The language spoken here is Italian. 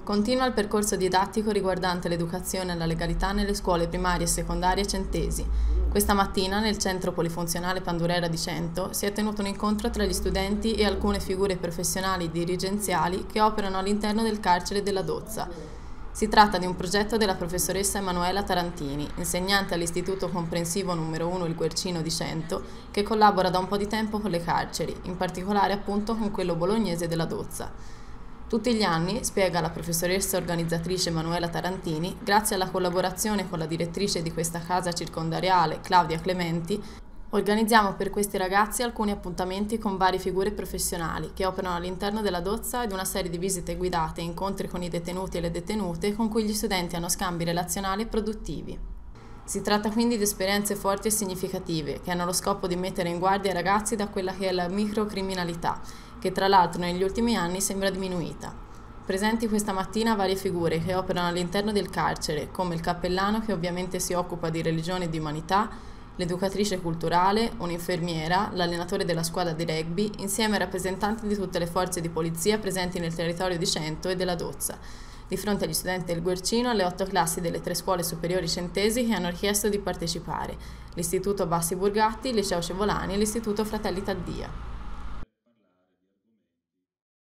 Continua il percorso didattico riguardante l'educazione alla legalità nelle scuole primarie e secondarie centesi. Questa mattina, nel centro polifunzionale Pandurera di Cento, si è tenuto un incontro tra gli studenti e alcune figure professionali e dirigenziali che operano all'interno del carcere della Dozza. Si tratta di un progetto della professoressa Emanuela Tarantini, insegnante all'Istituto Comprensivo numero 1 Il Guercino di Cento, che collabora da un po' di tempo con le carceri, in particolare appunto con quello bolognese della Dozza. Tutti gli anni, spiega la professoressa organizzatrice Emanuela Tarantini, grazie alla collaborazione con la direttrice di questa casa circondariale, Claudia Clementi, organizziamo per questi ragazzi alcuni appuntamenti con varie figure professionali che operano all'interno della Dozza ed una serie di visite guidate e incontri con i detenuti e le detenute con cui gli studenti hanno scambi relazionali e produttivi. Si tratta quindi di esperienze forti e significative che hanno lo scopo di mettere in guardia i ragazzi da quella che è la microcriminalità, che tra l'altro negli ultimi anni sembra diminuita. Presenti questa mattina varie figure che operano all'interno del carcere, come il cappellano che ovviamente si occupa di religione e di umanità, l'educatrice culturale, un'infermiera, l'allenatore della squadra di rugby, insieme ai rappresentanti di tutte le forze di polizia presenti nel territorio di Cento e della Dozza, di fronte agli studenti del Guercino e alle 8 classi delle 3 scuole superiori centesi che hanno richiesto di partecipare, l'Istituto Bassi Burgatti, il Liceo Cevolani e l'Istituto Fratelli Taddia.